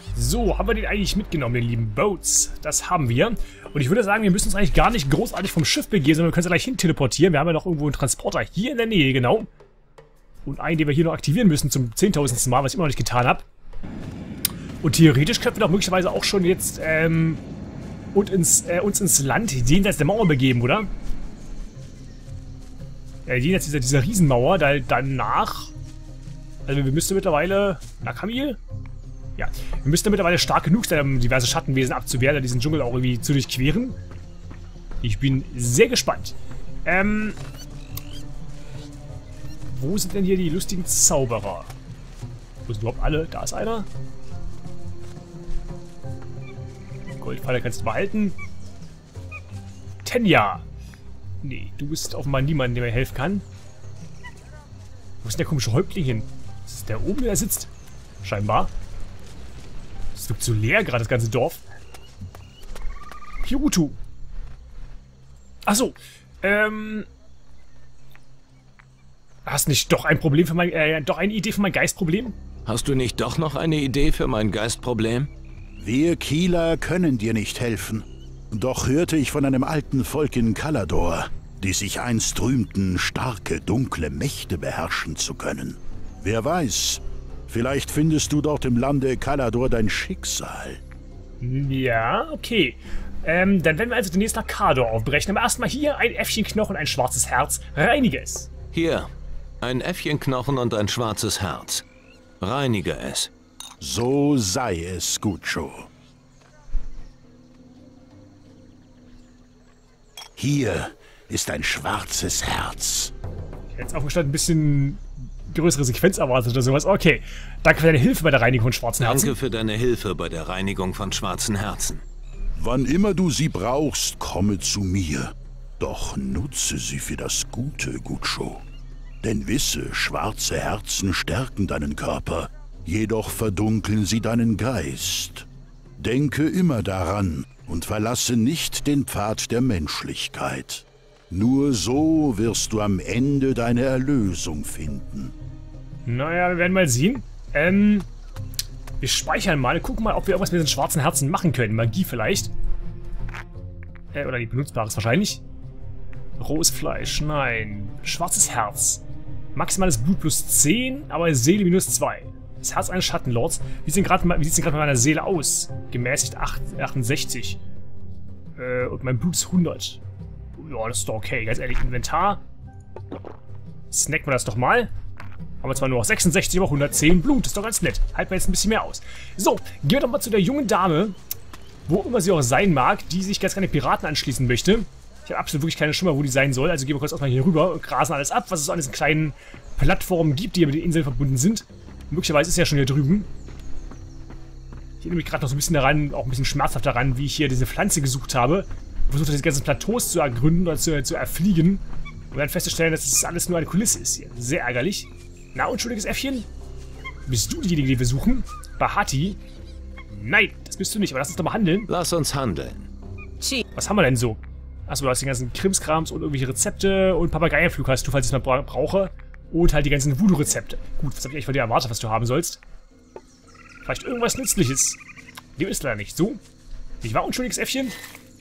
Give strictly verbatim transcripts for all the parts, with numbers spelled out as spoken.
So, haben wir den eigentlich mitgenommen, den lieben Boats? Das haben wir. Und ich würde sagen, wir müssen uns eigentlich gar nicht großartig vom Schiff begeben, sondern wir können es ja gleich hin teleportieren. Wir haben ja noch irgendwo einen Transporter hier in der Nähe, genau. Und einen, den wir hier noch aktivieren müssen zum zehntausendsten Mal, was ich immer noch nicht getan habe. Und theoretisch könnten wir doch möglicherweise auch schon jetzt ähm, und ins, äh, uns ins Land jenseits der Mauer begeben, oder? Ja, jenseits dieser, dieser Riesenmauer, da, danach... Also wir müssten mittlerweile... Na, Kamil? Ja, wir müssten mittlerweile stark genug sein, um diverse Schattenwesen abzuwehren, oder diesen Dschungel auch irgendwie zu durchqueren. Ich bin sehr gespannt. Ähm... Wo sind denn hier die lustigen Zauberer? Wo sind überhaupt alle? Da ist einer. Goldpfeile kannst du behalten. Tenja. Nee, du bist offenbar niemand, der mir helfen kann. Wo ist denn der komische Häuptling hin? Ist das der oben, der sitzt? Scheinbar. Das wirkt so leer gerade, das ganze Dorf. Pirutu. Achso. Ähm... Hast nicht doch ein Problem für mein, äh, doch eine Idee für mein Geistproblem? Hast du nicht doch noch eine Idee für mein Geistproblem? Wir Kieler können dir nicht helfen. Doch hörte ich von einem alten Volk in Kalador, die sich einst rühmten, starke, dunkle Mächte beherrschen zu können. Wer weiß, vielleicht findest du dort im Lande Kalador dein Schicksal. Ja, okay. Ähm, dann werden wir also demnächst nach Kalador aufbrechen. Aber erstmal hier ein Äffchenknochen, ein schwarzes Herz. Reinige es. Hier. Ein Äffchenknochen und ein schwarzes Herz. Reinige es. So sei es, Gucho. Hier ist ein schwarzes Herz. Ich hätte jetzt aufgestanden ein bisschen größere Sequenz erwartet oder sowas. Okay, danke für deine Hilfe bei der Reinigung von schwarzen Herzen. Danke für deine Hilfe bei der Reinigung von schwarzen Herzen. Wann immer du sie brauchst, komme zu mir. Doch nutze sie für das Gute, Gucho. Denn wisse, schwarze Herzen stärken deinen Körper, jedoch verdunkeln sie deinen Geist. Denke immer daran und verlasse nicht den Pfad der Menschlichkeit. Nur so wirst du am Ende deine Erlösung finden. Naja, wir werden mal sehen. Ähm, wir speichern mal, gucken mal, ob wir irgendwas mit den schwarzen Herzen machen können. Magie vielleicht. Äh, oder die benutzbares wahrscheinlich. Rohes Fleisch, nein. Schwarzes Herz. Maximales Blut plus zehn, aber Seele minus zwei. Das Herz eines Schattenlords. Wie sieht es denn gerade mit meiner Seele aus? Gemäßigt achtundsechzig. Äh, und mein Blut ist hundert. Ja, das ist doch okay. Ganz ehrlich, Inventar. Snacken wir das doch mal. Haben wir zwar nur noch sechsundsechzig, aber hundertzehn Blut. Das ist doch ganz nett. Halten wir jetzt ein bisschen mehr aus. So, gehen wir doch mal zu der jungen Dame, wo immer sie auch sein mag, die sich ganz gerne Piraten anschließen möchte. Ich habe absolut wirklich keine Schimmer, wo die sein soll. Also gehen wir kurz erstmal hier rüber und grasen alles ab, was es so an diesen kleinen Plattformen gibt, die hier mit den Inseln verbunden sind. Möglicherweise ist es ja schon hier drüben. Ich erinnere mich gerade noch so ein bisschen daran, auch ein bisschen schmerzhaft daran, wie ich hier diese Pflanze gesucht habe. Und versucht, diese ganzen Plateaus zu ergründen oder zu, zu erfliegen. Und dann festzustellen, dass das alles nur eine Kulisse ist hier. Sehr ärgerlich. Na, unschuldiges Äffchen? Bist du diejenige, die wir suchen? Bahati? Nein, das bist du nicht, aber lass uns doch mal handeln. Lass uns handeln. Was haben wir denn so? Achso, du hast den ganzen Krimskrams und irgendwelche Rezepte und Papageienflug hast du, falls ich es mal bra brauche. Und halt die ganzen Voodoo-Rezepte. Gut, was habe ich eigentlich von dir erwartet, was du haben sollst? Vielleicht irgendwas Nützliches. Dem ist leider nicht so. Nicht wahr, unschuldiges Äffchen?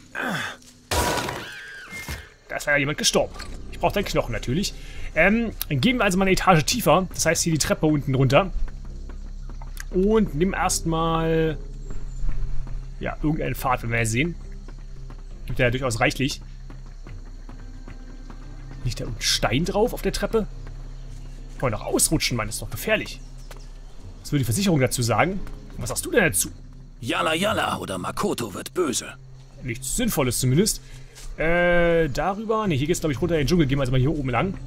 Da ist leider jemand gestorben. Ich brauche deinen Knochen natürlich. Ähm, dann gehen wir also mal eine Etage tiefer. Das heißt hier die Treppe unten runter. Und nehmen erstmal... Ja, irgendeinen Pfad, wenn wir ja sehen. Gibt ja durchaus reichlich. Liegt da irgendein Stein drauf auf der Treppe? Wollen wir noch ausrutschen, Mann, das ist doch gefährlich. Was würde die Versicherung dazu sagen? Und was sagst du denn dazu? Yalla Yalla oder Makoto wird böse. Nichts Sinnvolles zumindest. Äh, darüber... Ne, hier geht's glaube ich runter in den Dschungel. Gehen wir also mal hier oben lang.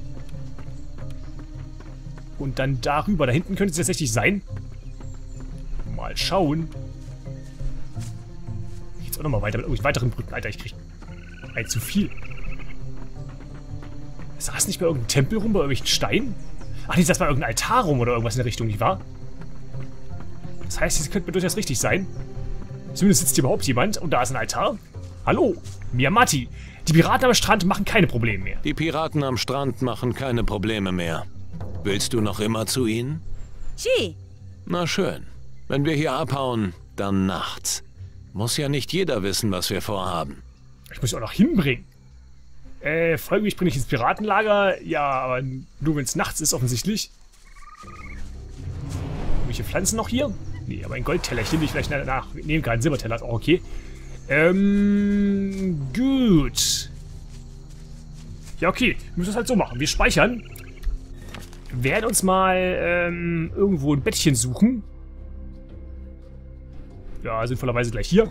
Und dann darüber. Da hinten könnte es tatsächlich sein. Mal schauen. Jetzt auch nochmal weiter mit irgendwelchen weiteren Brücken. Alter, ich krieg ein zu viel. Saß nicht bei irgendeinem Tempel rum, bei irgendwelchen Steinen? Ach, nee, saß bei irgendeinem Altar rum oder irgendwas in der Richtung, nicht wahr? Das heißt, das könnte mir durchaus richtig sein. Zumindest sitzt hier überhaupt jemand und da ist ein Altar. Hallo, Miyamati. Die Piraten am Strand machen keine Probleme mehr. Die Piraten am Strand machen keine Probleme mehr. Willst du noch immer zu ihnen? Chi. Na schön. Wenn wir hier abhauen, dann nachts. Muss ja nicht jeder wissen, was wir vorhaben. Ich muss dich auch noch hinbringen. Äh, folge mich, bringe ich ins Piratenlager. Ja, aber nur wenn es nachts ist, offensichtlich. Welche Pflanzen noch hier? Nee, aber ein Goldtellerchen, den ich vielleicht danach nehmen kann. Ein Silberteller ist auch okay. Ähm, gut. Ja, okay. Wir müssen es halt so machen. Wir speichern. Werden uns mal ähm, irgendwo ein Bettchen suchen. Ja, sinnvollerweise gleich hier.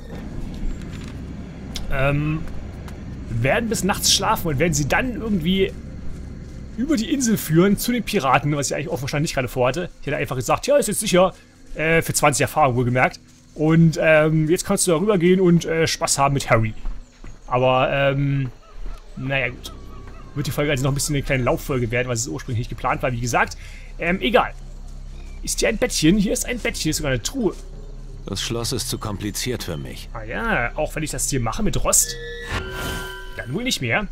Ähm, werden bis nachts schlafen und werden sie dann irgendwie über die Insel führen zu den Piraten, was ich eigentlich auch wahrscheinlich nicht gerade vorhatte. Ich hätte einfach gesagt, ja, ist jetzt sicher, äh, für zwanzig Erfahrung wohlgemerkt. Und ähm, jetzt kannst du da rübergehen und äh, Spaß haben mit Harry. Aber, ähm, naja gut. Wird die Folge also noch ein bisschen eine kleine Lauffolge werden, was es ursprünglich nicht geplant war, wie gesagt. Ähm, egal. Ist hier ein Bettchen? Hier ist ein Bettchen, hier ist sogar eine Truhe. Das Schloss ist zu kompliziert für mich. Ah ja, auch wenn ich das hier mache mit Rost. Dann wohl nicht mehr.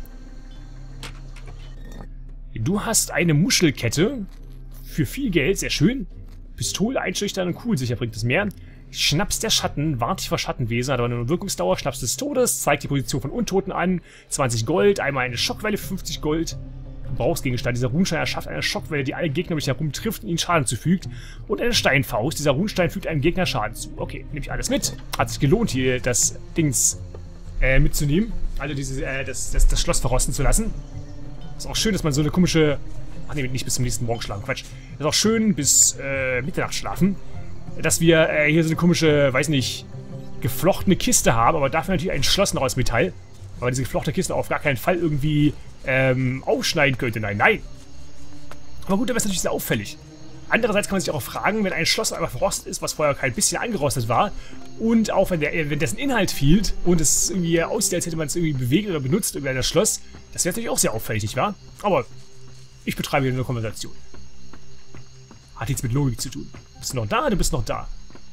Du hast eine Muschelkette. Für viel Geld, sehr schön. Pistole, einschüchtern und kugelsicher bringt es mehr. Schnaps der Schatten, wahrt dich vor Schattenwesen, hat aber nur eine Wirkungsdauer. Schnaps des Todes, zeigt die Position von Untoten an. zwanzig Gold, einmal eine Schockwelle für fünfzig Gold. Gebrauchsgegenstand. Dieser Runenstein erschafft eine Schockwelle, die alle Gegner um dich herum trifft und ihnen Schaden zufügt. Und eine Steinfaust. Dieser Runenstein fügt einem Gegner Schaden zu. Okay, nehme ich alles mit. Hat sich gelohnt, hier das Dings äh, mitzunehmen. Also diese, äh, das, das, das Schloss verrosten zu lassen. Ist auch schön, dass man so eine komische... Ach nee, nicht bis zum nächsten Morgen schlafen. Quatsch. Ist auch schön bis äh, Mitternacht schlafen. Dass wir äh, hier so eine komische, weiß nicht, geflochtene Kiste haben, aber dafür natürlich ein Schloss noch aus Metall. Aber diese geflochtene Kiste auf gar keinen Fall irgendwie ähm, aufschneiden könnte. Nein, nein. Aber gut, dann wäre es natürlich sehr auffällig. Andererseits kann man sich auch fragen, wenn ein Schloss einfach verrostet ist, was vorher kein bisschen angerostet war, und auch wenn, der, wenn dessen Inhalt fehlt und es irgendwie aussieht, als hätte man es irgendwie bewegt oder benutzt, irgendwie das Schloss, das wäre natürlich auch sehr auffällig, nicht wahr? Aber ich betreibe hier eine Konversation. Hat nichts mit Logik zu tun. Bist du noch da? Du bist noch da.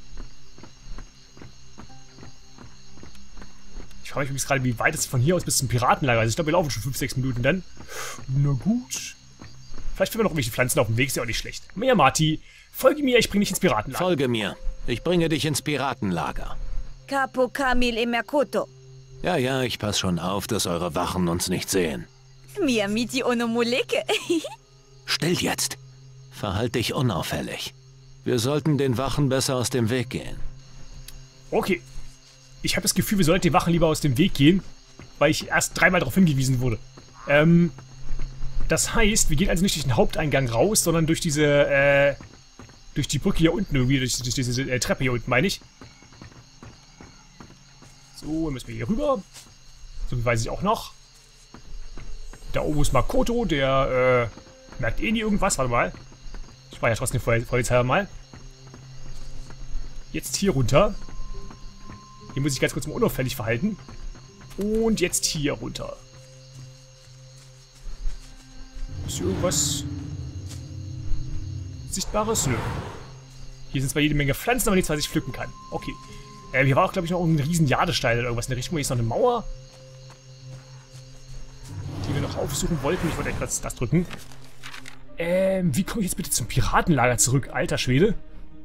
Ich frage mich übrigens gerade, wie weit es von hier aus bis zum Piratenlager ist. Also ich glaube, wir laufen schon fünf, sechs Minuten dann. Na gut. Vielleicht finden wir noch irgendwelche Pflanzen auf dem Weg, ist ja auch nicht schlecht. Mehr Marty, folge mir, ich bringe dich ins Piratenlager. Folge mir. Ich bringe dich ins Piratenlager. Capo Camil e Makoto. Ja, ja, ich passe schon auf, dass eure Wachen uns nicht sehen. Mi amiti onomoleke. Still jetzt. Verhalt dich unauffällig. Wir sollten den Wachen besser aus dem Weg gehen. Okay. Ich habe das Gefühl, wir sollten den Wachen lieber aus dem Weg gehen, weil ich erst dreimal darauf hingewiesen wurde. Ähm, das heißt, wir gehen also nicht durch den Haupteingang raus, sondern durch diese, äh, durch die Brücke hier unten irgendwie, durch, durch diese äh, Treppe hier unten, meine ich. So, dann müssen wir hier rüber. So viel weiß ich auch noch. Da oben ist Makoto, der, äh, merkt eh nie irgendwas. Warte mal. Ich war ja trotzdem vorsichtshalber mal. Jetzt hier runter. Hier muss ich ganz kurz mal unauffällig verhalten. Und jetzt hier runter. Ist hier irgendwas Sichtbares? Nö. Hier sind zwar jede Menge Pflanzen, aber nichts, was ich pflücken kann. Okay. Ähm, hier war auch, glaube ich, noch ein riesen Jadestein oder irgendwas in der Richtung. Hier ist noch eine Mauer, die wir noch aufsuchen wollten. Ich wollte echt das, das drücken. Ähm, wie komme ich jetzt bitte zum Piratenlager zurück? Alter Schwede.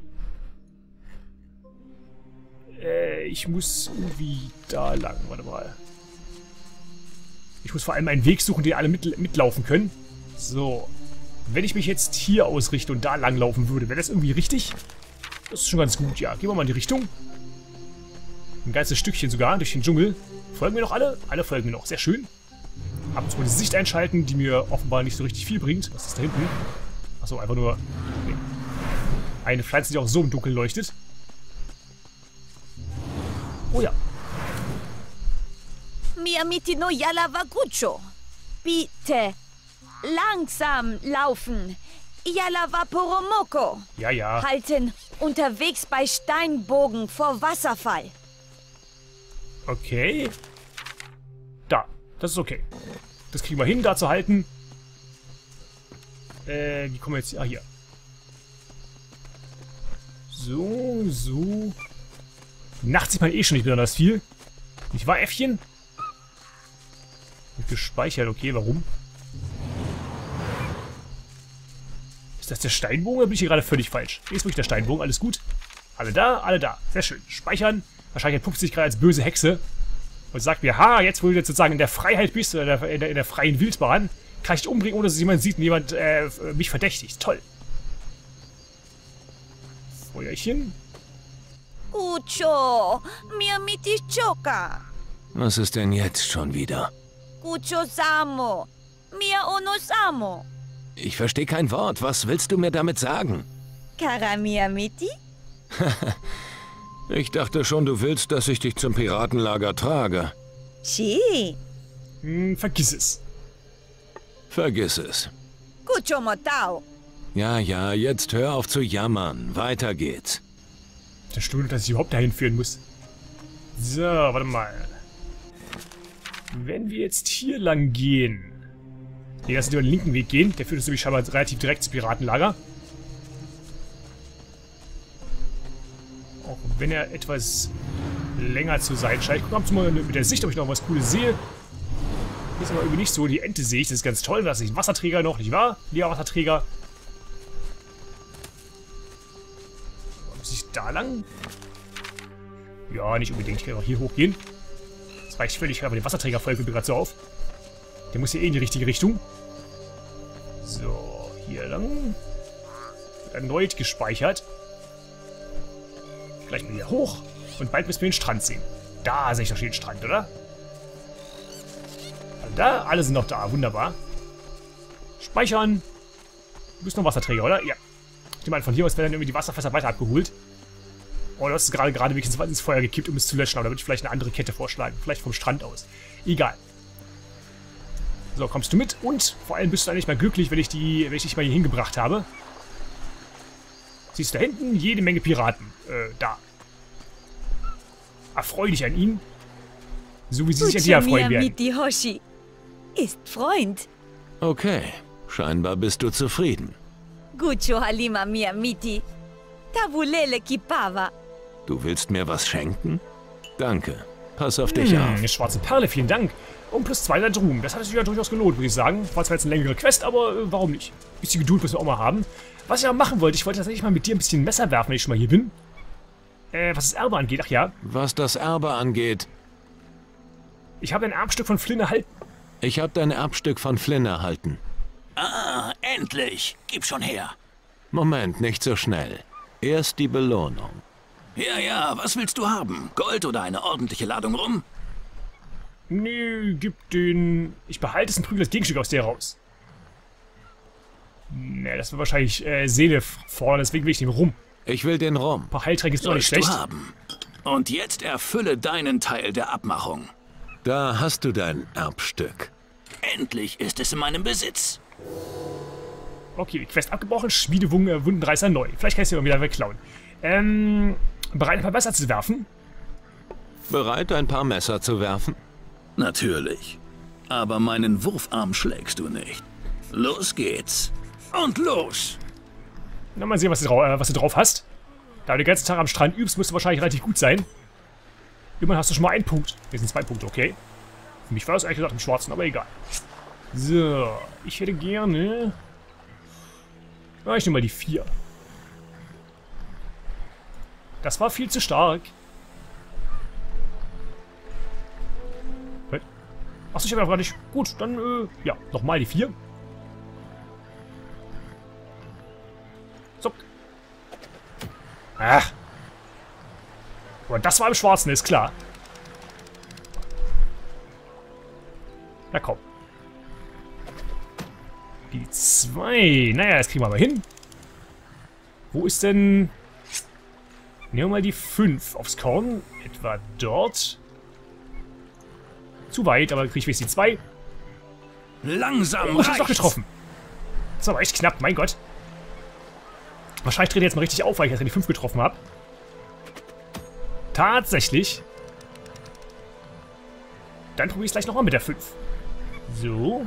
Äh, ich muss irgendwie da lang. Warte mal. Ich muss vor allem einen Weg suchen, den alle mit, mitlaufen können. So. Wenn ich mich jetzt hier ausrichte und da lang laufen würde, wäre das irgendwie richtig? Das ist schon ganz gut, ja. Gehen wir mal in die Richtung. Ein ganzes Stückchen sogar, durch den Dschungel. Folgen mir noch alle? Alle folgen mir noch. Sehr schön. Ab und zu mal die Sicht einschalten, die mir offenbar nicht so richtig viel bringt. Was ist da hinten? Achso, einfach nur... Nee. Eine Pflanze, die auch so im Dunkeln leuchtet. Oh ja. Mi amiti no yala vacucho. Bitte langsam laufen. Yala vaporomoko. Ja, ja. Halten unterwegs bei Steinbogen vor Wasserfall. Okay. Da. Das ist okay. Das kriegen wir hin, da zu halten. Äh, wie kommen wir jetzt hier? Ah, hier. So, so. Nachts sieht man eh schon nicht besonders viel. Nicht wahr, Äffchen? Wird gespeichert, okay, warum? Ist das der Steinbogen oder bin ich hier gerade völlig falsch? Hier ist wirklich der Steinbogen, alles gut. Alle da, alle da. Sehr schön. Speichern. Wahrscheinlich entpuppt sich gerade als böse Hexe. Und sagt mir, ha, jetzt wo du jetzt sozusagen in der Freiheit bist, oder in der, in der, in der freien Wildbahn, kann ich dich umbringen, ohne dass es jemand sieht und jemand äh, mich verdächtigt. Toll. Feuerchen. Cucho, mia miti choca. Was ist denn jetzt schon wieder? Cucho samo, mia uno samo. Ich verstehe kein Wort. Was willst du mir damit sagen? Cara mia miti? Ich dachte schon, du willst, dass ich dich zum Piratenlager trage. Si. Hm, vergiss es. Vergiss es. Cucho motao. Ja, ja, jetzt hör auf zu jammern. Weiter geht's. Der Stunde, dass ich überhaupt dahin führen muss. So, warte mal. Wenn wir jetzt hier lang gehen. Nee, lass uns über den linken Weg gehen. Der führt uns nämlich scheinbar relativ direkt zum Piratenlager. Auch wenn er etwas länger zu sein scheint. Ich gucke mal mit der Sicht, ob ich noch was Cooles sehe. Hier ist aber irgendwie nicht so. Die Ente sehe ich. Das ist ganz toll. Da ist ein Wasserträger noch, nicht wahr? Lieber Wasserträger. Muss ich da lang? Ja, nicht unbedingt. Ich kann auch hier hochgehen. Das reicht völlig. Aber den Wasserträger folgt mir gerade so auf. Der muss hier eh in die richtige Richtung. So, hier lang. Wird erneut gespeichert. Gleich mal hier hoch. Und bald müssen wir den Strand sehen. Da sehe ich doch schon den Strand, oder? Also da, alle sind noch da. Wunderbar. Speichern. Du bist noch Wasserträger, oder? Ja. Ich nehme an, von hier aus werden dann irgendwie die Wasserfässer weiter abgeholt. Oh, du hast es gerade gerade wirklich ins Feuer gekippt, um es zu löschen. Aber da würde ich vielleicht eine andere Kette vorschlagen. Vielleicht vom Strand aus. Egal. So, kommst du mit. Und vor allem bist du eigentlich mal glücklich, wenn ich, die, wenn ich dich mal hier hingebracht habe. Siehst du da hinten? Jede Menge Piraten. Äh, da. Erfreu dich an ihnen. So wie sie sich an dir erfreuen werden. Miti Hoshi ist Freund. Okay, scheinbar bist du zufrieden. Gucho halima mia miti. Tabulele kipava. Du willst mir was schenken? Danke. Pass auf dich Hm, auf. eine schwarze Perle, vielen Dank. Und plus zwei da drüben. Das hat sich ja durchaus gelohnt, würde ich sagen. War zwar jetzt eine längere Quest, aber äh, warum nicht? Bisschen Geduld müssen wir auch mal haben. Was ich aber machen wollte, ich wollte tatsächlich mal mit dir ein bisschen Messer werfen, wenn ich schon mal hier bin. Äh, was das Erbe angeht, ach ja. Was das Erbe angeht, Ich habe ein Erbstück von Flynn erhalten. ich habe dein Erbstück von Flynn erhalten. Ah, endlich. Gib schon her. Moment, nicht so schnell. Erst die Belohnung. Ja, ja, was willst du haben? Gold oder eine ordentliche Ladung rum? Nö, gib den... Ich behalte es und prügel das Gegenstück aus der raus. Ne, das wird wahrscheinlich äh, Seele vorne, deswegen will ich den rum. Ich will den Rum. Ein paar Heiltränke ist doch nicht Sollst du schlecht. haben. Und jetzt erfülle deinen Teil der Abmachung. Da hast du dein Erbstück. Endlich ist es in meinem Besitz. Okay, Quest abgebrochen, Schmiedewunde, Wundenreißer neu. Vielleicht kann ich es ja wieder wegklauen. Ähm, bereit ein paar Messer zu werfen? Bereit, ein paar Messer zu werfen? Natürlich. Aber meinen Wurfarm schlägst du nicht. Los geht's. Und los! Na, mal sehen, was du, drau äh, was du drauf hast. Da du den ganzen Tag am Strand übst, musst du wahrscheinlich relativ gut sein. Immerhin hast du schon mal einen Punkt. Hier sind zwei Punkte, okay. Für mich war das eigentlich gesagt im Schwarzen, aber egal. So, ich hätte gerne... Ja, ich nehme mal die vier. Das war viel zu stark. Achso, ich habe aber gar nicht... Gut, dann, äh, ja, nochmal die vier. So. Ach. Aber das war im Schwarzen, ist klar. Na komm. Die zwei. Naja, das kriegen wir aber hin. Wo ist denn... Nehmen wir mal die fünf aufs Korn. Etwa dort. Zu weit, aber dann kriege ich wenigstens die zwei. Langsam Oh, ich hab's doch reicht's. getroffen. Das war aber echt knapp, mein Gott. Wahrscheinlich dreht er jetzt mal richtig auf, weil ich jetzt die fünf getroffen habe. Tatsächlich. Dann probiere ich es gleich nochmal mit der fünf. So.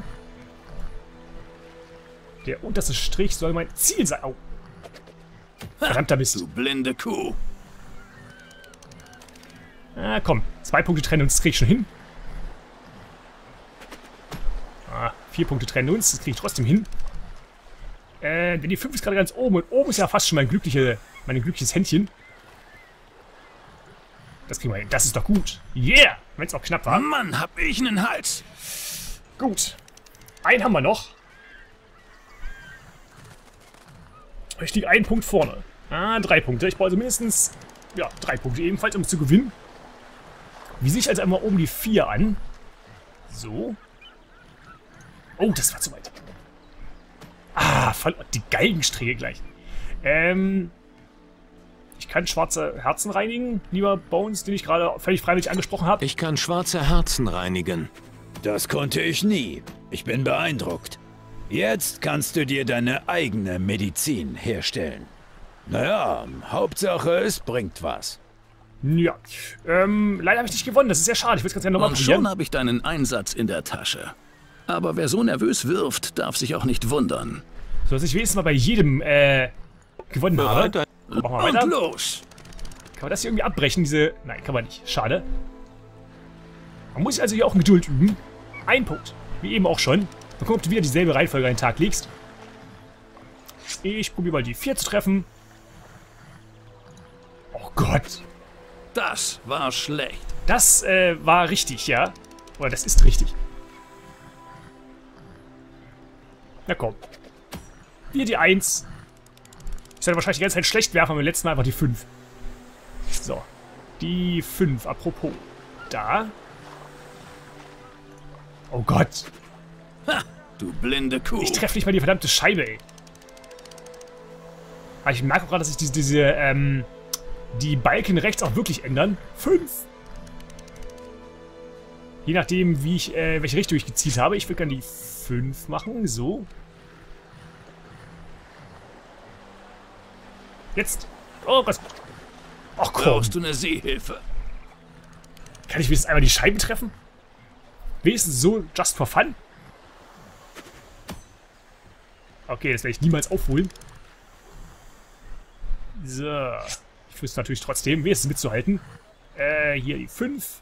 Der unterste Strich soll mein Ziel sein. Au. Verdammter Mist. Du blinde Kuh. Ah, komm. Zwei Punkte trennen uns, das kriege ich schon hin. Ah, vier Punkte trennen uns, das kriege ich trotzdem hin. Äh, denn die fünf ist gerade ganz oben und oben ist ja fast schon mein, glückliche, mein glückliches Händchen. Das kriegen wir hin. Das ist doch gut. Yeah! Wenn es auch knapp war. Mann, hab ich einen Hals. Gut. Einen haben wir noch. Ich liege einen Punkt vorne. Ah, drei Punkte. Ich brauche also mindestens, ja, drei Punkte ebenfalls, um zu gewinnen. Wie sehe ich also einmal oben die vier an? So. Oh, das war zu weit. Ah, voll die Galgensträge gleich. Ähm... Ich kann schwarze Herzen reinigen, lieber Bones, den ich gerade völlig freiwillig angesprochen habe. Ich kann schwarze Herzen reinigen. Das konnte ich nie. Ich bin beeindruckt. Jetzt kannst du dir deine eigene Medizin herstellen. Naja, Hauptsache es bringt was. Ja, ähm, leider habe ich nicht gewonnen, das ist sehr schade. Ich würde es ganz gerne nochmal Und probieren. schon habe ich deinen Einsatz in der Tasche. Aber wer so nervös wirft, darf sich auch nicht wundern. So, dass ich wenigstens mal bei jedem, äh, gewonnen Bereit, habe. Machen wir weiter. Und los! Kann man das hier irgendwie abbrechen, diese... Nein, kann man nicht. Schade. Man muss also hier auch Geduld üben. Ein Punkt. Wie eben auch schon. Mal gucken, ob du wieder dieselbe Reihenfolge an den Tag legst. Ich probiere mal die vier zu treffen. Oh Gott. Das war schlecht. Das äh, war richtig, ja. Oder das ist richtig. Na komm. Hier die eins. Ich sollte wahrscheinlich die ganze Zeit schlecht werfen, aber beim letzten Mal einfach die fünf. So. Die fünf, apropos. Da. Oh Gott. Ha, du blinde Kuh. Ich treffe nicht mal die verdammte Scheibe, ey. Aber ich merke auch gerade, dass sich diese, diese, ähm, die Balken rechts auch wirklich ändern. Fünf. Je nachdem, wie ich, äh, welche Richtung ich gezielt habe. Ich würde gerne die fünf machen. So. Jetzt. Oh Gott. Ach komm. Brauchst du eine Seehilfe? Kann ich wenigstens einmal die Scheiben treffen? Wenigstens so, just for fun? Okay, das werde ich niemals aufholen. So. Ich versuche natürlich trotzdem, wenigstens mitzuhalten. Äh, hier die fünf.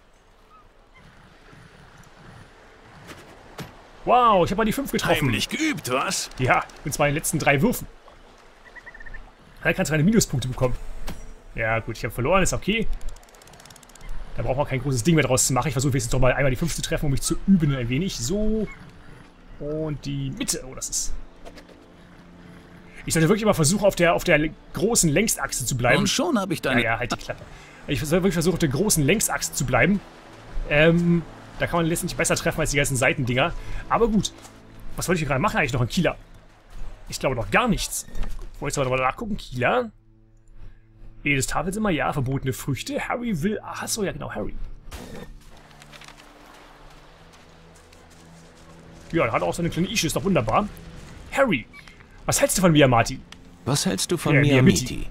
Wow, ich habe mal die fünf getroffen. Heimlich geübt, was? Ja, und zwar in den letzten drei Würfen. Dann kannst du keine Minuspunkte bekommen. Ja, gut, ich habe verloren, ist okay. Da braucht man kein großes Ding mehr draus zu machen. Ich versuche jetzt doch mal einmal die fünf zu treffen, um mich zu üben ein wenig. So. Und die Mitte. Oh, das ist... Ich sollte wirklich mal versuchen, auf der, auf der großen Längsachse zu bleiben. Und schon habe ich deine... Ja, ja, halt die Klappe. Ich sollte wirklich versuchen, auf der großen Längsachse zu bleiben. Ähm, da kann man letztendlich besser treffen als die ganzen Seitendinger. Aber gut. Was wollte ich gerade machen eigentlich noch in Kieler? Ich glaube noch gar nichts. Wollte ich aber mal nachgucken. Kieler. Jedes Tafelzimmer, ja. Verbotene Früchte. Harry will... Ach so, ja genau, Harry. Ja, der hat auch so eine kleine Ische. Ist doch wunderbar. Harry. Was hältst du von Miyamati? Was hältst du von Ja, Miyamiti?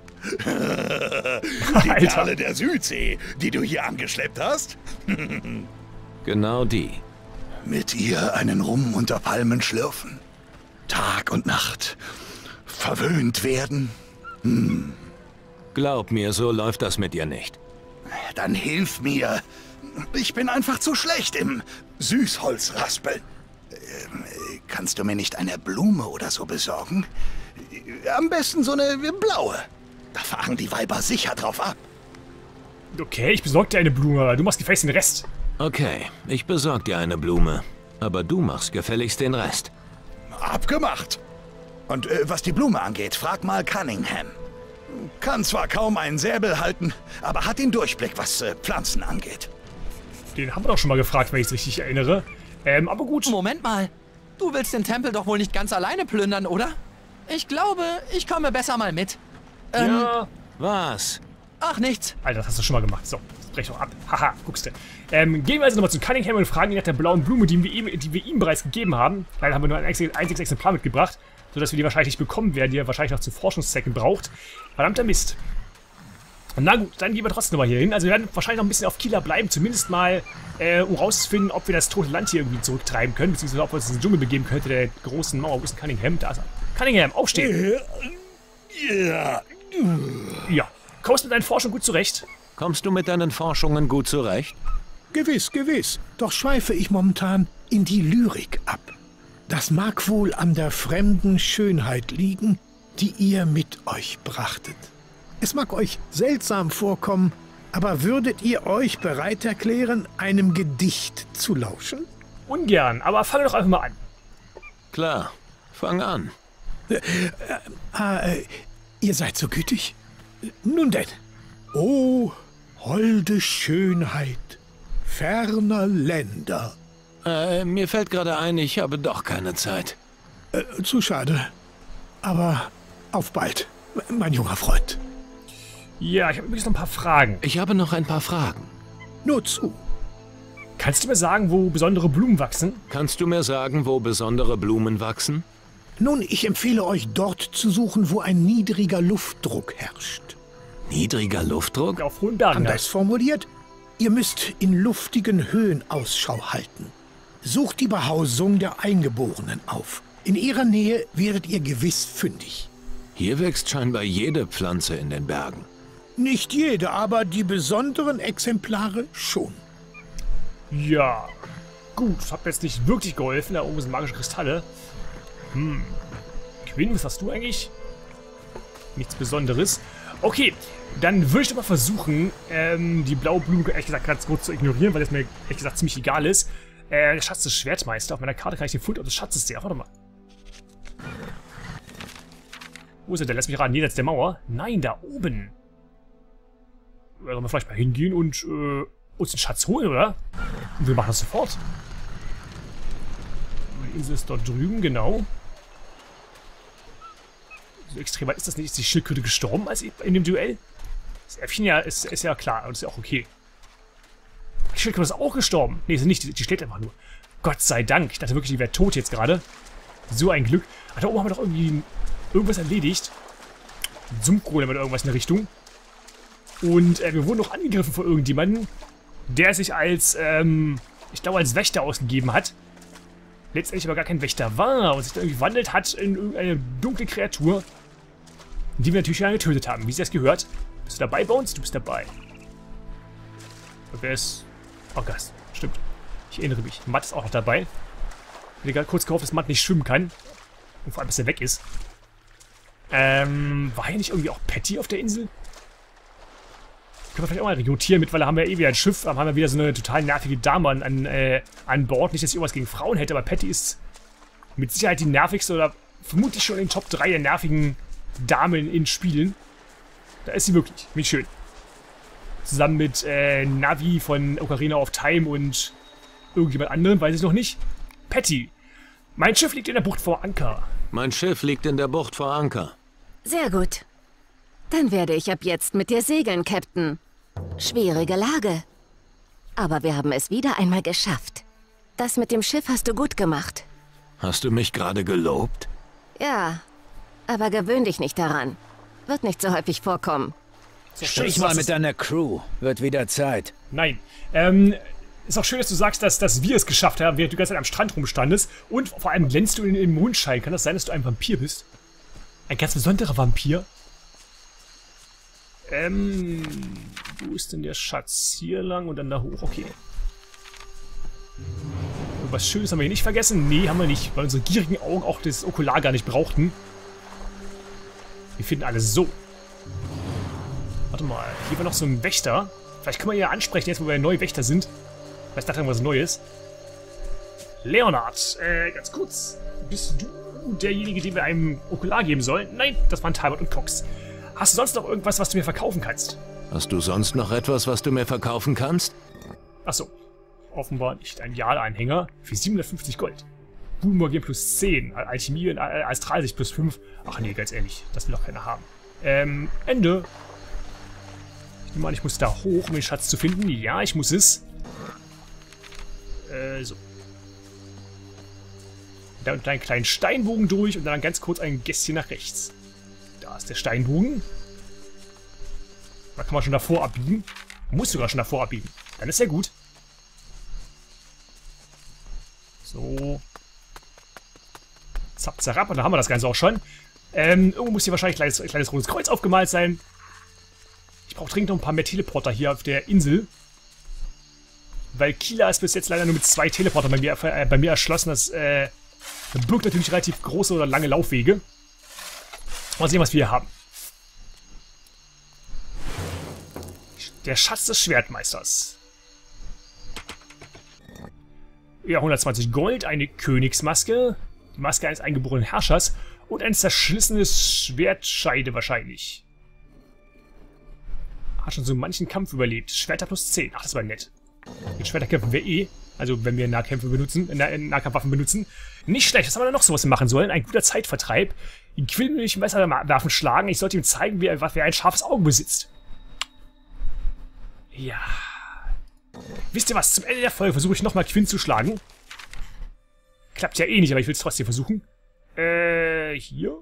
Die Alter. Perle der Südsee, die du hier angeschleppt hast? Genau die. Mit ihr einen Rum unter Palmen schlürfen. Tag und Nacht. Verwöhnt werden. Glaub mir, so läuft das mit ihr nicht. Dann hilf mir. Ich bin einfach zu schlecht im Süßholzraspeln. Ähm, kannst du mir nicht eine Blume oder so besorgen? Am besten so eine blaue. Da fahren die Weiber sicher drauf ab. Okay, ich besorge dir eine Blume, aber du machst gefälligst den Rest. Okay, ich besorg dir eine Blume. Aber du machst gefälligst den Rest. Abgemacht. Und äh, was die Blume angeht, frag mal Cunningham. Kann zwar kaum einen Säbel halten, aber hat den Durchblick, was äh, Pflanzen angeht. Den haben wir doch schon mal gefragt, wenn ich es richtig erinnere. Ähm, aber gut. Moment mal. Du willst den Tempel doch wohl nicht ganz alleine plündern, oder? Ich glaube, ich komme besser mal mit. Ähm, Ja. Was? ach nichts. Alter, das hast du schon mal gemacht. So, das brech doch ab. Haha, guckst du. Ähm, gehen wir also nochmal zu Cunningham und fragen ihn nach der blauen Blume, die wir ihm, die wir ihm bereits gegeben haben. Leider haben wir nur ein einziges Exemplar mitgebracht, sodass wir die wahrscheinlich nicht bekommen werden, die er wahrscheinlich noch zu Forschungszwecken braucht. Verdammter Mist. Na gut, dann gehen wir trotzdem nochmal hier hin. Also wir werden wahrscheinlich noch ein bisschen auf Kieler bleiben, zumindest mal, äh, um rauszufinden, ob wir das tote Land hier irgendwie zurücktreiben können, beziehungsweise ob wir uns in den Dschungel begeben könnte, der großen Mauer. Wo ist Cunningham? Da ist er. Cunningham, aufstehen! Ja. Ja. Kommst du mit deinen Forschungen gut zurecht? Kommst du mit deinen Forschungen gut zurecht? Gewiss, gewiss. Doch schweife ich momentan in die Lyrik ab. Das mag wohl an der fremden Schönheit liegen, die ihr mit euch brachtet. Es mag euch seltsam vorkommen, Aber würdet ihr euch bereit erklären, einem Gedicht zu lauschen? Ungern, aber fange doch einfach mal an. Klar, fang an. Äh, äh, ihr seid so gütig. Nun denn. O, holde Schönheit ferner Länder. Äh, mir fällt gerade ein, ich habe doch keine Zeit. Äh, zu schade. Aber auf bald, mein junger Freund. Ja, ich habe übrigens noch ein paar Fragen. Ich habe noch ein paar Fragen. Nur zu. Kannst du mir sagen, wo besondere Blumen wachsen? Kannst du mir sagen, wo besondere Blumen wachsen? Nun, ich empfehle euch dort zu suchen, wo ein niedriger Luftdruck herrscht. Niedriger Luftdruck? Auf hohen Bergen. Anders formuliert, ihr müsst in luftigen Höhen Ausschau halten. Sucht die Behausung der Eingeborenen auf. In ihrer Nähe werdet ihr gewiss fündig. Hier wächst scheinbar jede Pflanze in den Bergen. Nicht jede, aber die besonderen Exemplare schon. Ja, gut, das hat mir jetzt nicht wirklich geholfen. Da oben sind magische Kristalle. Hm. Quinn, was hast du eigentlich? Nichts Besonderes. Okay, dann würde ich doch mal versuchen, ähm, die blaue Blume ehrlich gesagt ganz kurz zu ignorieren, weil das mir ehrlich gesagt ziemlich egal ist. Äh, der Schatz des Schwertmeister. Auf meiner Karte kann ich den Fund des Schatzes sehen. Warte mal. Wo ist er denn? Lass mich raten. Jenseits der Mauer? Nein, da oben. Da sollen wir vielleicht mal hingehen und äh, uns den Schatz holen, oder? Und wir machen das sofort. Die Insel ist dort drüben, genau. So extrem weit ist das nicht. Ist die Schildkröte gestorben als in dem Duell? Das Äffchen ja, ist, ist ja klar. Und ist ja auch okay. Die Schildkröte ist auch gestorben. Nee, ist nicht. Die, die schlägt einfach nur. Gott sei Dank. Ich dachte wirklich, die wäre tot jetzt gerade. So ein Glück. Ach, da oben haben wir doch irgendwie irgendwas erledigt. Sumpfgolem oder irgendwas in der Richtung. Und äh, wir wurden noch angegriffen von irgendjemandem, der sich als, ähm, ich glaube, als Wächter ausgegeben hat. Letztendlich aber gar kein Wächter war und sich dann irgendwie gewandelt hat in irgendeine dunkle Kreatur, die wir natürlich lange getötet haben. Wie sie das gehört. Bist du dabei bei uns? Du bist dabei. Und wer ist... Oh, Gast. Stimmt. Ich erinnere mich. Matt ist auch noch dabei. Ich hätte gerade kurz gehofft, dass Matt nicht schwimmen kann. Und vor allem, dass er weg ist. Ähm, war hier nicht irgendwie auch Patty auf der Insel? Können wir vielleicht auch mal rekrutieren. Mittlerweile haben wir eh wieder ein Schiff, haben wir wieder so eine total nervige Dame an, an, äh, an Bord. Nicht, dass ich irgendwas gegen Frauen hätte, aber Patty ist mit Sicherheit die nervigste oder vermutlich schon in den Top drei der nervigen Damen in Spielen. Da ist sie wirklich. Wie schön. Zusammen mit äh, Navi von Ocarina of Time und irgendjemand anderem, weiß ich noch nicht. Patty, mein Schiff liegt in der Bucht vor Anker. Mein Schiff liegt in der Bucht vor Anker. Sehr gut. Dann werde ich ab jetzt mit dir segeln, Captain. Schwierige Lage. Aber wir haben es wieder einmal geschafft. Das mit dem Schiff hast du gut gemacht. Hast du mich gerade gelobt? Ja, aber gewöhn dich nicht daran. Wird nicht so häufig vorkommen. Sprich mal mit deiner Crew. Wird wieder Zeit. Nein. Ähm, ist auch schön, dass du sagst, dass, dass wir es geschafft haben, während du die ganze Zeit am Strand rumstandest. Und vor allem glänzt du in, im Mondschein. Kann das sein, dass du ein Vampir bist? Ein ganz besonderer Vampir? Ähm, wo ist denn der Schatz? Hier lang und dann da hoch. Okay. Und was Schönes haben wir hier nicht vergessen? Nee, haben wir nicht, weil unsere gierigen Augen auch das Okular gar nicht brauchten. Wir finden alles so. Warte mal, hier war noch so ein Wächter. Vielleicht können wir ihn ja ansprechen, jetzt wo wir neue Wächter sind. Vielleicht dachte er was Neues. Leonard, äh, ganz kurz. Bist du derjenige, dem wir einem Okular geben sollen? Nein, das waren Talbot und Cox. Hast du sonst noch irgendwas, was du mir verkaufen kannst? Hast du sonst noch etwas, was du mir verkaufen kannst? Achso. Offenbar nicht. Ein Jahl-Anhänger für siebenhundertfünfzig Gold. Boomorgan plus zehn. Alchemie und Astralsicht plus fünf. Ach nee, ganz ehrlich. Das will doch keiner haben. Ähm, Ende. Ich nehme an, ich muss da hoch, um den Schatz zu finden. Ja, ich muss es. Äh, so. Da unter einen kleinen Steinbogen durch und dann ganz kurz ein Gässchen nach rechts. Da ist der Steinbogen. Da kann man schon davor abbiegen. Muss sogar schon davor abbiegen. Dann ist ja gut. So. Zapp, zapp. Und dann haben wir das Ganze auch schon. Ähm, irgendwo muss hier wahrscheinlich ein kleines, ein kleines rundes Kreuz aufgemalt sein. Ich brauche dringend noch ein paar mehr Teleporter hier auf der Insel. Weil Kila ist bis jetzt leider nur mit zwei Teleportern bei mir, äh, bei mir erschlossen. Das äh, birgt natürlich relativ große oder lange Laufwege. Mal sehen, was wir hier haben. Der Schatz des Schwertmeisters. Ja, hundertzwanzig Gold, eine Königsmaske, die Maske eines eingeborenen Herrschers und ein zerschlissenes Schwertscheide wahrscheinlich. Hat schon so manchen Kampf überlebt. Schwerter plus zehn. Ach, das war nett. Mit Schwerter kämpfen wir eh. Also, wenn wir Nahkämpfe benutzen, äh, Nahkampfwaffen benutzen. Nicht schlecht. Was haben wir da noch sowas machen sollen? Ein guter Zeitvertreib. Den Quill will ich besser werfen schlagen. Ich sollte ihm zeigen, wie er, wer ein scharfes Auge besitzt. Ja. Wisst ihr was? Zum Ende der Folge versuche ich nochmal Quinn zu schlagen. Klappt ja eh nicht, aber ich will es trotzdem versuchen. Äh, hier.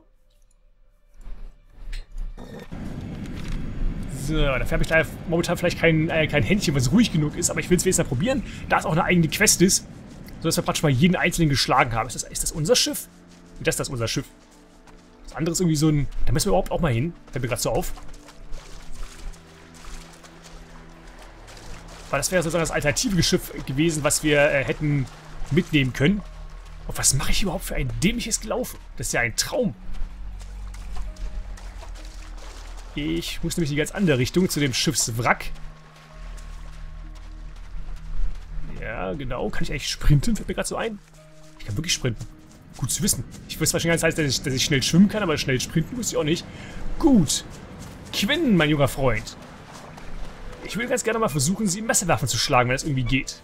So, dafür habe ich leider momentan vielleicht kein, äh, kein Händchen, was ruhig genug ist, aber ich will es wenigstens mal probieren, da es auch eine eigene Quest ist, sodass wir praktisch mal jeden einzelnen geschlagen haben. Ist das, ist das unser Schiff? Das ist das unser Schiff. Das andere ist irgendwie so ein... Da müssen wir überhaupt auch mal hin. Fällt mir gerade so auf. Weil das wäre sozusagen das alternative Schiff gewesen, was wir äh, hätten mitnehmen können. Und was mache ich überhaupt für ein dämliches Gelaufen? Das ist ja ein Traum. Ich muss nämlich in die ganz andere Richtung, zu dem Schiffswrack. Ja, genau. Kann ich eigentlich sprinten? Fällt mir gerade so ein. Ich kann wirklich sprinten. Gut zu wissen. Ich wusste wahrscheinlich ganz heißt, dass ich, dass ich schnell schwimmen kann, aber schnell sprinten wusste ich auch nicht. Gut. Quinn, mein junger Freund. Ich will ganz gerne mal versuchen, sie im Messerwerfen zu schlagen, wenn das irgendwie geht.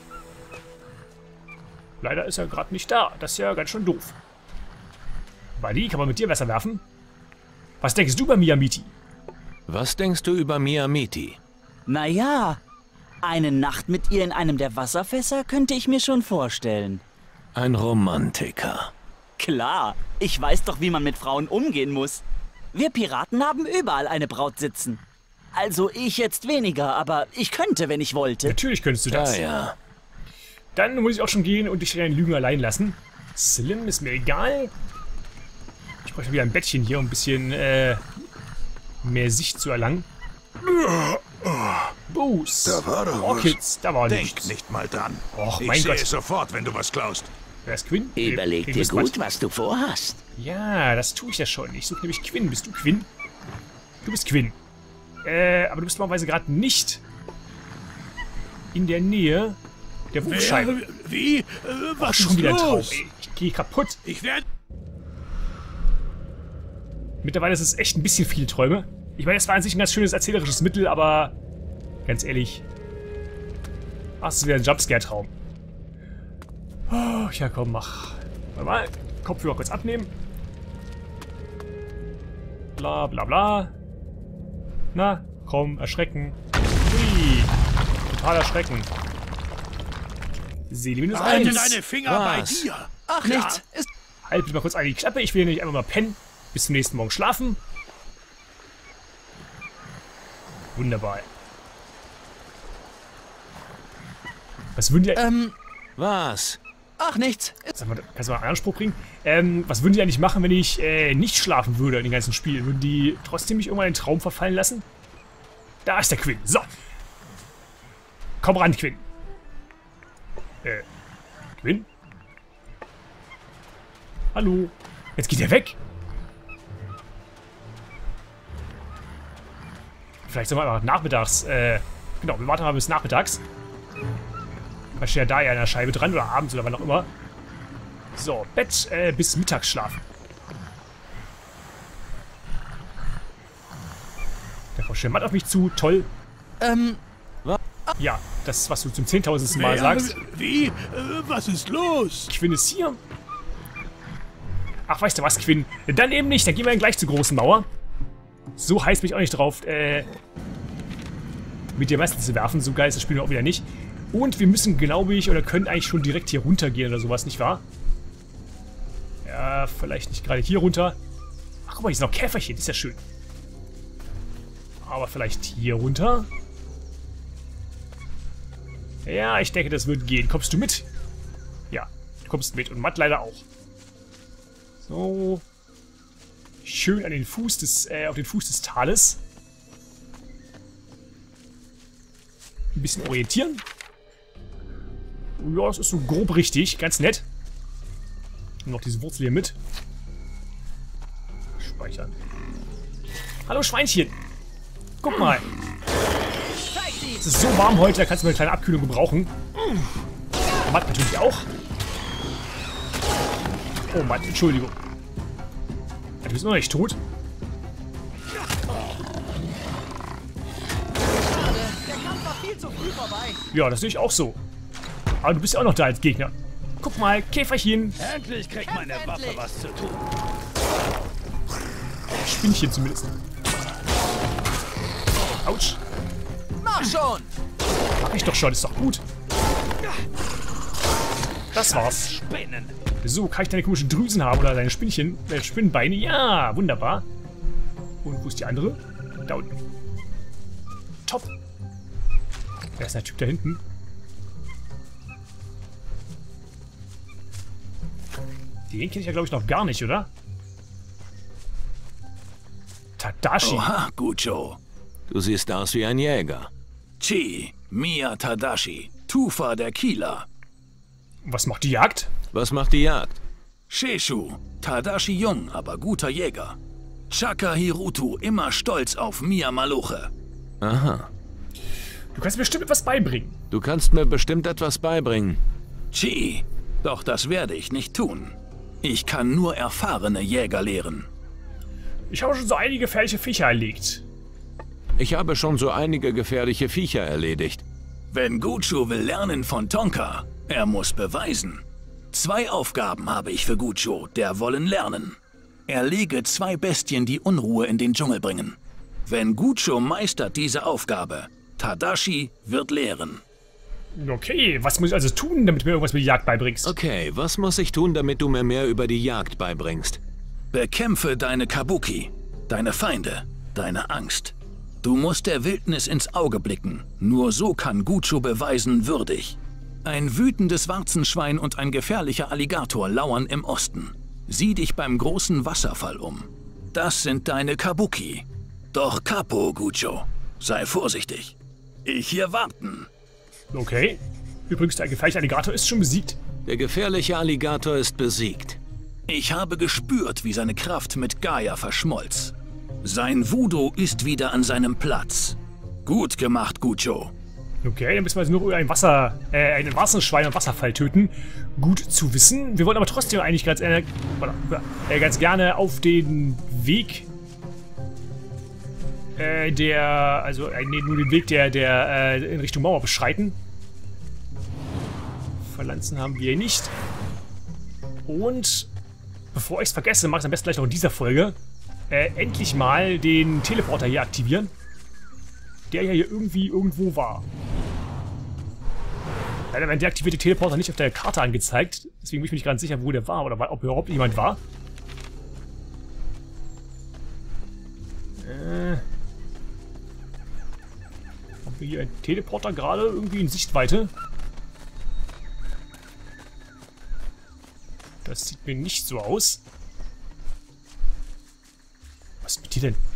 Leider ist er gerade nicht da. Das ist ja ganz schön doof. Buddy, kann man mit dir Messer werfen? Was denkst du bei Miyamiti? Was denkst du über Miyamiti? Naja, eine Nacht mit ihr in einem der Wasserfässer könnte ich mir schon vorstellen. Ein Romantiker. Klar, ich weiß doch, wie man mit Frauen umgehen muss. Wir Piraten haben überall eine Braut sitzen. Also ich jetzt weniger, aber ich könnte, wenn ich wollte. Natürlich könntest du das. Ja, ja. Dann muss ich auch schon gehen und dich in den Lügen allein lassen. Slim ist mir egal. Ich bräuchte wieder ein Bettchen hier, um ein bisschen äh, mehr Sicht zu erlangen. Boost. Da war doch Orchids, da war Denk nichts. nicht mal dran. Och, ich mein sehe Gott. sofort, wenn du was klaust. Wer ist Quinn? Überleg Ihr dir wisst gut, was du vorhast. Ja, das tue ich ja schon. Ich suche nämlich Quinn. Bist du Quinn? Du bist Quinn. Äh, aber du bist normalerweise gerade nicht in der Nähe der Wurfscheibe. Wie? Äh, was Ach, schon ist wieder ein Traum, los? ey. Ich gehe kaputt. Ich werde... Mittlerweile ist es echt ein bisschen viele Träume. Ich meine, es war an sich ein ganz schönes erzählerisches Mittel, aber ganz ehrlich. Ach, das ist wieder ein Jumpscare-Traum. Oh, ja, komm, mach. Warte mal. Kopfhörer kurz abnehmen. Bla, bla, bla. Na, komm, erschrecken. Hui. Total erschrecken. Seele minus Halte eins. deine Finger bei Was? dir. Ach, nichts. Ist Halt mal kurz eine die Klappe. Ich will nämlich einfach mal pennen. Bis zum nächsten Morgen schlafen. Wunderbar. Was würden die... Ähm, Was? ach, nichts. Sag mal, kannst du mal einen Anspruch bringen? Ähm, was würden die eigentlich machen, wenn ich äh, nicht schlafen würde in den ganzen Spielen? Würden die trotzdem mich irgendwann in den Traum verfallen lassen? Da ist der Quinn. So. Komm ran, Quinn. Äh, Quinn? Hallo? Jetzt geht er weg. Vielleicht sollen wir einfach nachmittags, äh, genau, wir warten mal bis nachmittags. Weil steht ja da ja an der Scheibe dran oder abends oder wann auch immer. So, Bett äh, bis mittags schlafen. Der kommt schnell matt auf mich zu, toll. Ähm, Ja, das, was du zum zehntausendsten Mal Wer- sagst. Wie? Äh, was ist los? Quinn ist hier. Ach, weißt du was, Quinn? Dann eben nicht, dann gehen wir dann gleich zur großen Mauer. So heiß bin ich auch nicht drauf, äh, mit dir Messer zu werfen. So geil ist das Spiel auch wieder nicht. Und wir müssen, glaube ich, oder können eigentlich schon direkt hier runtergehen oder sowas, nicht wahr? Ja, vielleicht nicht gerade hier runter. Ach, guck mal, hier sind noch Käferchen, das ist ja schön. Aber vielleicht hier runter? Ja, ich denke, das wird gehen. Kommst du mit? Ja, du kommst mit und Matt leider auch. So. Schön an den Fuß des, äh, auf den Fuß des Tales. Ein bisschen orientieren. Ja, das ist so grob richtig. Ganz nett. Und noch diese Wurzel hier mit. Speichern. Hallo Schweinchen. Guck mal. Es ist so warm heute, da kannst du mal eine kleine Abkühlung gebrauchen. Matt natürlich auch. Oh Mann, Entschuldigung. Du bist noch nicht tot. Der Kampf war viel zu früh vorbei. Ja, das sehe ich auch so. Aber du bist ja auch noch da als Gegner. Guck mal, Käferchen. Endlich kriegt meine Waffe was zu tun. Spinnchen zumindest. Autsch. Mach schon! Mach ich doch schon, ist doch gut. Das war's. So, kann ich deine komischen Drüsen haben oder deine Spinnchen, deine Spinnenbeine? Ja, wunderbar. Und wo ist die andere? Da unten. Top. Wer ist der Typ da hinten? Den kenne ich ja, glaube ich, noch gar nicht, oder? Tadashi. Oha, Gucho. Du siehst aus wie ein Jäger. Chi, Mia Tadashi, Tufa der Kieler. Was macht die Jagd? Was macht die Jagd? Sheshu, Tadashi jung, aber guter Jäger. Chaka Hirutu, immer stolz auf Mia Maluche. Aha. Du kannst mir bestimmt etwas beibringen. Du kannst mir bestimmt etwas beibringen. Chi, doch das werde ich nicht tun. Ich kann nur erfahrene Jäger lehren. Ich habe schon so einige gefährliche Viecher erlegt. Ich habe schon so einige gefährliche Viecher erledigt. Wenn Gucho will lernen von Tonka, er muss beweisen. Zwei Aufgaben habe ich für Gucho, der wollen lernen. Erlege zwei Bestien, die Unruhe in den Dschungel bringen. Wenn Gucho meistert diese Aufgabe, Tadashi wird lehren. Okay, was muss ich also tun, damit du mir irgendwas mit Jagd beibringst? Okay, was muss ich tun, damit du mir mehr über die Jagd beibringst? Bekämpfe deine Kabuki, deine Feinde, deine Angst. Du musst der Wildnis ins Auge blicken. Nur so kann Gucho beweisen, würdig. Ein wütendes Warzenschwein und ein gefährlicher Alligator lauern im Osten. Sieh dich beim großen Wasserfall um. Das sind deine Kabuki. Doch Capo, Gucho. Sei vorsichtig. Ich hier warten. Okay. Übrigens, der gefährliche Alligator ist schon besiegt. Der gefährliche Alligator ist besiegt. Ich habe gespürt, wie seine Kraft mit Gaia verschmolz. Sein Voodoo ist wieder an seinem Platz. Gut gemacht, Gucho. Okay, dann müssen wir also nur ein Wasser, äh, einen Warzenschwein am Wasserfall töten. Gut zu wissen. Wir wollen aber trotzdem eigentlich ganz, äh, äh, ganz gerne auf den Weg äh, der, also äh, nee, nur den Weg der, der äh, in Richtung Mauer beschreiten. Pflanzen haben wir nicht. Und bevor ich es vergesse, mache ich es am besten gleich noch in dieser Folge. Äh, endlich mal den Teleporter hier aktivieren. Der ja hier irgendwie irgendwo war. Leider werden deaktivierte Teleporter nicht auf der Karte angezeigt. Deswegen bin ich mir nicht ganz sicher, wo der war oder ob überhaupt jemand war. Äh, haben wir hier einen Teleporter gerade irgendwie in Sichtweite? Das sieht mir nicht so aus. Was ist mit dir denn?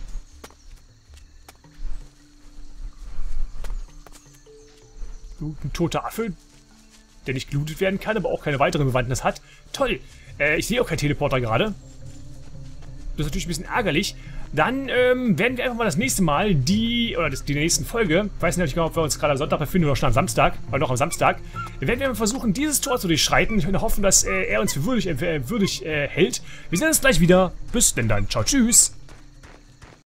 Ein toter Affe, der nicht gelootet werden kann, aber auch keine weitere Bewandtnis hat. Toll. Äh, ich sehe auch keinen Teleporter gerade. Das ist natürlich ein bisschen ärgerlich. Dann ähm, werden wir einfach mal das nächste Mal die, oder das, die nächsten Folge, ich weiß nicht genau, ob wir uns gerade am Sonntag befinden oder schon am Samstag, oder noch am Samstag, werden wir mal versuchen, dieses Tor zu durchschreiten. Ich werde hoffen, dass äh, er uns für würdig, äh, würdig äh, hält. Wir sehen uns gleich wieder. Bis denn dann. Ciao, tschüss.